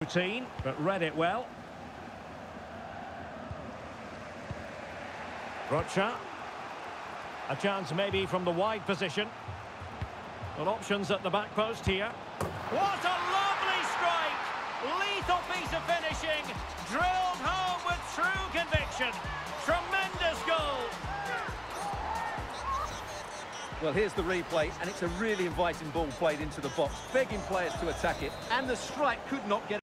routine, but read it well. Rocha. A chance maybe from the wide position. Well, options at the back post here. What a lovely strike! Lethal piece of finishing. Drilled home with true conviction. Tremendous goal. Well, here's the replay, and it's a really inviting ball played into the box, begging players to attack it, and the strike could not get